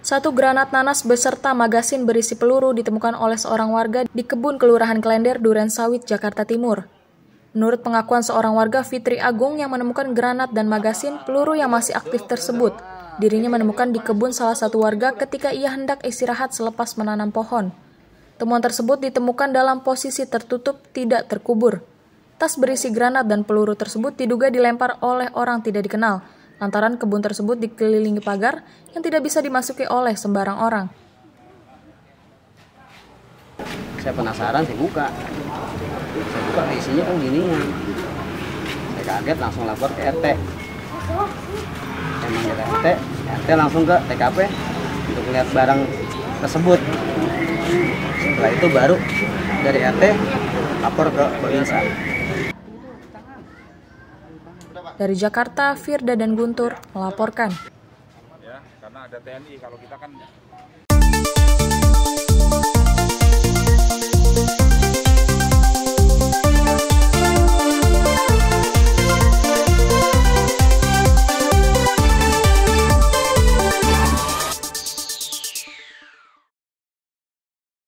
Satu granat nanas beserta magasin berisi peluru ditemukan oleh seorang warga di kebun Kelurahan Klender, Durensawit, Jakarta Timur. Menurut pengakuan seorang warga, Fitri Agung, yang menemukan granat dan magasin peluru yang masih aktif tersebut, dirinya menemukan di kebun salah satu warga ketika ia hendak istirahat selepas menanam pohon. Temuan tersebut ditemukan dalam posisi tertutup, tidak terkubur. Tas berisi granat dan peluru tersebut diduga dilempar oleh orang tidak dikenal, lantaran kebun tersebut dikelilingi pagar yang tidak bisa dimasuki oleh sembarang orang. Saya penasaran, saya buka isinya kan gini. Saya kaget, langsung lapor ke RT. Saya manggil RT langsung ke TKP untuk melihat barang tersebut. Setelah itu baru dari RT lapor ke Babinsa. Dari Jakarta, Firda dan Guntur melaporkan. Ya, karena ada TNI, kalau kita kan